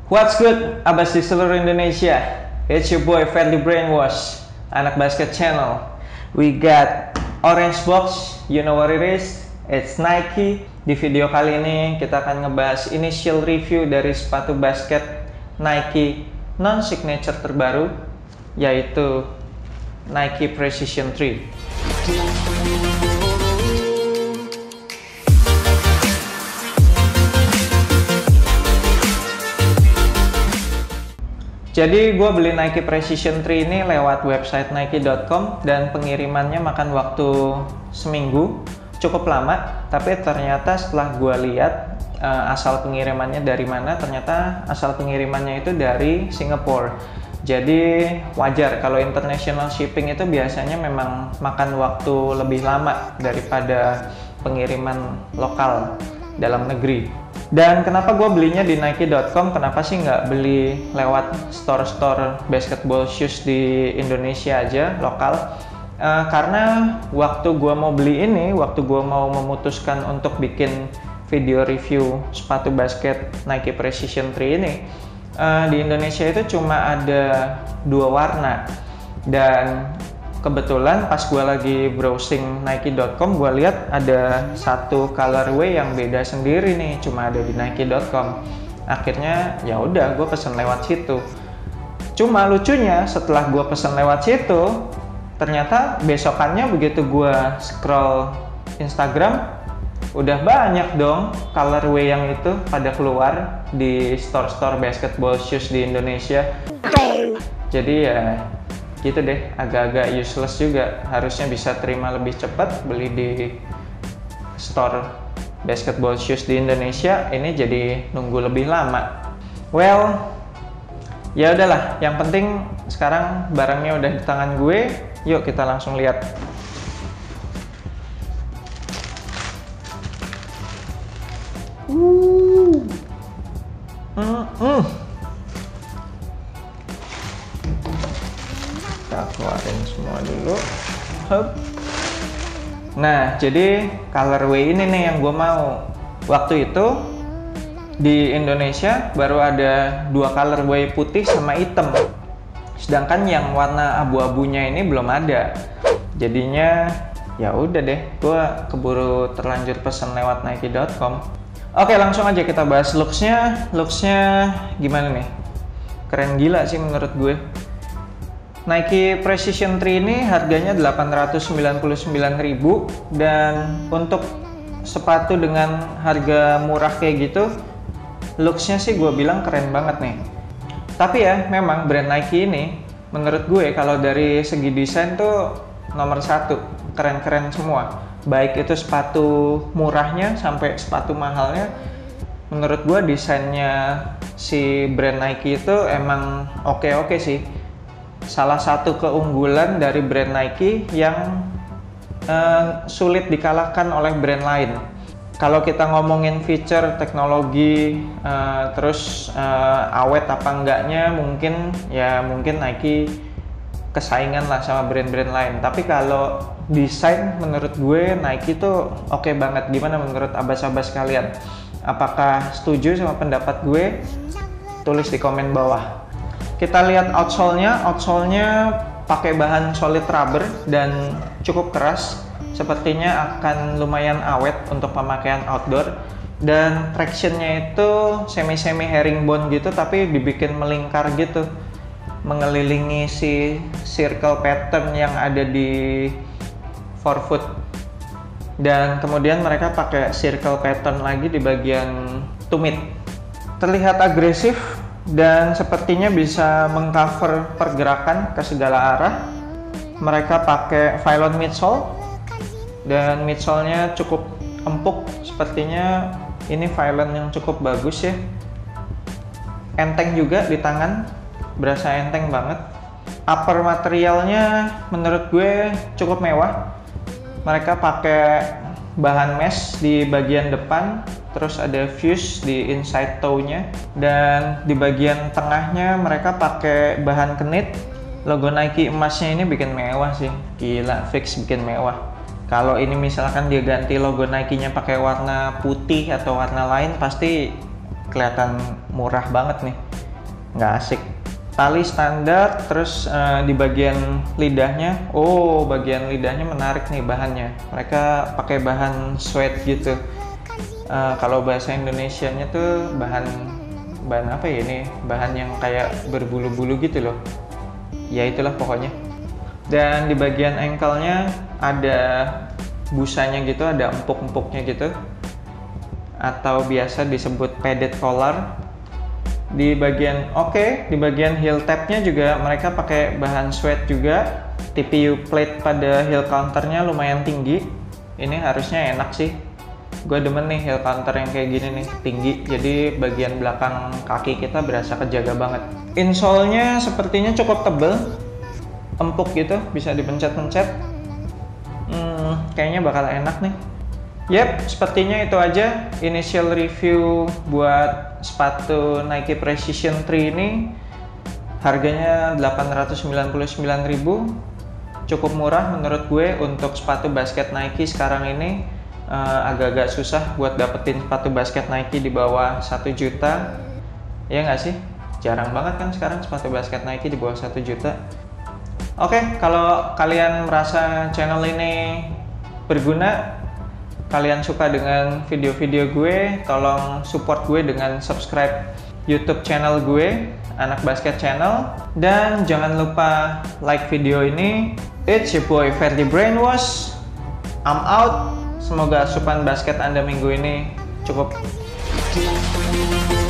What's good, abas di seluruh Indonesia? It's your boy Freddy Brainwash, anak basket channel. We got orange box, you know what it is? It's Nike. Di video kali ini kita akan ngebahas initial review dari sepatu basket Nike non-signature terbaru, yaitu Nike Precision 3. Jadi gue beli Nike Precision 3 ini lewat website nike.com dan pengirimannya makan waktu seminggu, cukup lama. Tapi ternyata setelah gue lihat asal pengirimannya dari mana, ternyata asal pengirimannya itu dari Singapura. Jadi wajar kalau international shipping itu biasanya memang makan waktu lebih lama daripada pengiriman lokal dalam negeri. Dan kenapa gue belinya di Nike.com? Kenapa sih nggak beli lewat store-store basketball shoes di Indonesia aja, lokal? Karena waktu gue mau beli ini, waktu gue mau memutuskan untuk bikin video review sepatu basket Nike Precision 3 ini, di Indonesia itu cuma ada 2 warna. Dan kebetulan pas gue lagi browsing Nike.com, gue lihat ada satu colorway yang beda sendiri nih, cuma ada di Nike.com. Akhirnya ya udah, gue pesen lewat situ. Cuma lucunya setelah gue pesen lewat situ, ternyata besokannya begitu gue scroll Instagram, udah banyak dong colorway yang itu pada keluar di store-store basketball shoes di Indonesia. Jadi ya gitu deh, agak-agak useless juga. Harusnya bisa terima lebih cepat beli di store basketball shoes di Indonesia, ini jadi nunggu lebih lama. Well, ya udahlah, yang penting sekarang barangnya udah di tangan gue. Yuk kita langsung lihat. Kita keluarin semua dulu. Hup. Nah, jadi colorway ini nih yang gue mau. Waktu itu di Indonesia baru ada 2 colorway, putih sama hitam. Sedangkan yang warna abu-abunya ini belum ada. Jadinya ya udah deh, gue keburu terlanjur pesen lewat Nike.com. Oke, langsung aja kita bahas looks-nya. Looks-nya gimana nih? Keren gila sih menurut gue. Nike Precision 3 ini harganya 899.000, dan untuk sepatu dengan harga murah kayak gitu, looks-nya sih gue bilang keren banget nih. Tapi ya memang brand Nike ini menurut gue kalau dari segi desain tuh nomor 1, keren-keren semua. Baik itu sepatu murahnya sampai sepatu mahalnya, menurut gue desainnya si brand Nike itu emang oke-oke sih. Salah satu keunggulan dari brand Nike yang sulit dikalahkan oleh brand lain. Kalau kita ngomongin feature, teknologi, terus awet apa enggaknya, mungkin Nike kesaingan lah sama brand-brand lain. Tapi kalau desain menurut gue Nike tuh oke banget. Gimana menurut abas-abas kalian? Apakah setuju sama pendapat gue? Tulis di komen bawah. Kita lihat outsole-nya. Outsole-nya pakai bahan solid rubber dan cukup keras. Sepertinya akan lumayan awet untuk pemakaian outdoor. Dan traction-nya itu semi-semi herringbone gitu, tapi dibikin melingkar gitu, mengelilingi si circle pattern yang ada di forefoot. Dan kemudian mereka pakai circle pattern lagi di bagian tumit. Terlihat agresif dan sepertinya bisa mengcover pergerakan ke segala arah. Mereka pakai Phylon midsole dan midsole-nya cukup empuk. Sepertinya ini Phylon yang cukup bagus ya. Enteng juga di tangan, berasa enteng banget. Upper materialnya menurut gue cukup mewah. Mereka pakai bahan mesh di bagian depan, terus ada fuse di inside toe-nya, dan di bagian tengahnya mereka pakai bahan kenit. Logo Nike emasnya ini bikin mewah sih, gila, fix bikin mewah. Kalau ini misalkan dia ganti logo Nike-nya pakai warna putih atau warna lain, pasti kelihatan murah banget nih, nggak asik. Tali standar, terus di bagian lidahnya, oh bagian lidahnya menarik nih bahannya. Mereka pakai bahan suede gitu. Kalau bahasa Indonesianya tuh bahan apa ya ini? Bahan yang kayak berbulu-bulu gitu loh. Ya itulah pokoknya. Dan di bagian ankle-nya ada busanya gitu, ada empuk-empuknya gitu. Atau biasa disebut padded collar. Di bagian di bagian heel tabnya juga mereka pakai bahan suede juga. TPU plate pada heel counternya lumayan tinggi. Ini harusnya enak sih. Gue demen nih heel counter yang kayak gini nih, tinggi. Jadi bagian belakang kaki kita berasa kejaga banget. Insole-nya sepertinya cukup tebel, empuk gitu, bisa dipencet-pencet. Kayaknya bakal enak nih. Yep, sepertinya itu aja initial review buat sepatu Nike Precision 3 ini. Harganya 899.000, cukup murah menurut gue untuk sepatu basket Nike sekarang ini. Agak-agak susah buat dapetin sepatu basket Nike di bawah 1 juta. Ya nggak sih? Jarang banget kan sekarang sepatu basket Nike di bawah 1 juta. Oke, kalau kalian merasa channel ini berguna, kalian suka dengan video-video gue, tolong support gue dengan subscribe YouTube channel gue, Anak Basket Channel. Dan jangan lupa like video ini. It's your boy Ferdi Brainwash. I'm out. Semoga asupan basket Anda minggu ini cukup.